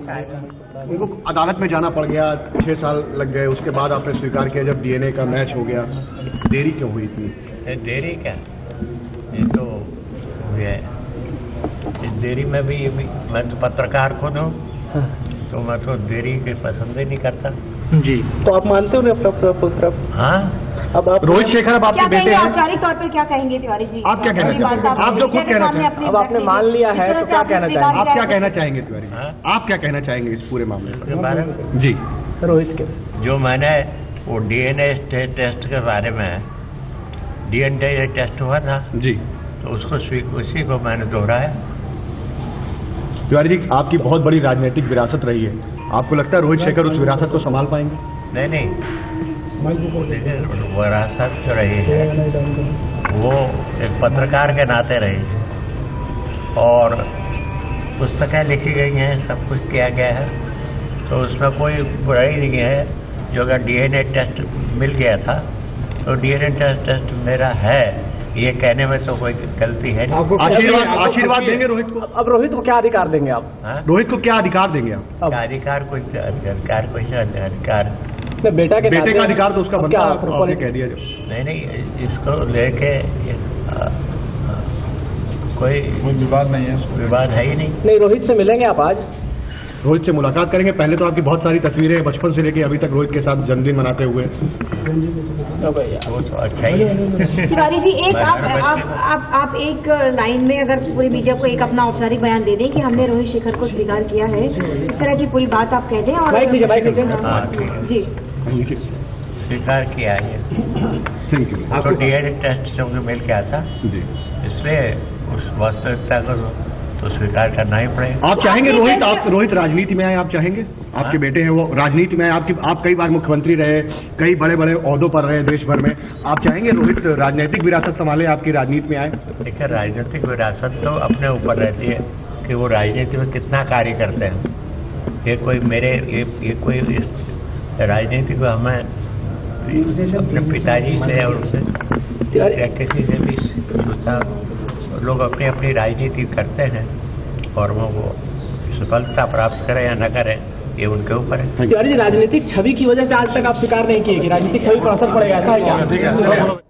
उनको अदालत में जाना पड़ गया, 6 साल लग गए, उसके बाद आपने स्वीकार किया जब डीएनए का मैच हो गया। देरी क्यों हुई इतनी? देरी क्या, ये तो है। इस देरी में भी मैं तो पत्रकार खुद हूँ, तो मैं तो देरी के पसंद ही नहीं करता जी। तो आप मानते हो? हाँ, अब आप रोहित शेखर अब आपके बेटे हैं, औपचारिक तौर पर क्या कहेंगे तिवारी जी? आप क्या कहना चाहेंगे? आप जो खुद कहना चाहेंगे, अब आपने मान लिया है तो क्या कहना चाहेंगे? आप क्या कहना चाहेंगे तिवारी? आप क्या कहना चाहेंगे इस पूरे मामले के बारे में? जी, रोहित के जो मैंने वो डीएनए टेस्ट के बारे में, डीएनए टेस्ट हुआ था जी, तो उसको उसी को मैंने दोहराया। तिवारी जी, आपकी बहुत बड़ी राजनीतिक विरासत रही है, आपको लगता है रोहित शेखर उस विरासत को संभाल पाएंगे? नहीं, विरासत जो रही है वो एक पत्रकार के नाते रही है, और पुस्तकें लिखी गई हैं, सब कुछ किया गया है, तो उसमें कोई बुराई नहीं है। जो अगर डीएनए टेस्ट मिल गया था तो डीएनए टेस्ट मेरा है, ये कहने में तो कोई गलती है नहीं। आशीर्वाद देंगे रोहित को? अब रोहित को क्या अधिकार देंगे आप? रोहित को क्या अधिकार देंगे आप? अधिकार कोई अधिकार बेटे का अधिकार तो उसका बनता है, आपने कह दिया। नहीं, इसको लेके कोई विवाद नहीं है, विवाद है ही नहीं। रोहित से मिलेंगे आप आज? रोहित से मुलाकात करेंगे? पहले तो आपकी बहुत सारी तस्वीरें बचपन से लेके अभी तक रोहित के साथ जन्मदिन मनाते हुए। वो तो अच्छा ही है। तिवारी जी, एक आप एक लाइन में अगर पूरी मीडिया को एक अपना औपचारिक बयान दे दें कि हमने रोहित शेखर को स्वीकार किया है, इस तरह की पूरी बात आप कह दें। और जी, स्वीकार किया है। Thank you. तो डीएनए टेस्ट से मुझे मिल गया था जी, इसलिए उस वास्तविकता को तो स्वीकार करना ही पड़ेगा। आप चाहेंगे रोहित राजनीति में आए? आप चाहेंगे आपके बेटे हैं वो राजनीति में आए? आप कई बार मुख्यमंत्री रहे, कई बड़े बड़े ओहदों पर रहे देश भर में, आप चाहेंगे रोहित राजनीतिक विरासत संभाले, आपकी राजनीति में आए? देखिए, राजनीतिक विरासत तो अपने ऊपर रहती है कि वो राजनीति में कितना कार्य करते हैं। ये कोई राजनीति को हमें अपने पिताजी से और या किसी से भी लोग अपनी राजनीति करते हैं, और वो सफलता प्राप्त करें या न करें ये उनके ऊपर है। राजनीतिक छवि की वजह से आज तक आप स्वीकार नहीं किए कि राजनीतिक छवि पर असर पड़ेगा, ऐसा है क्या?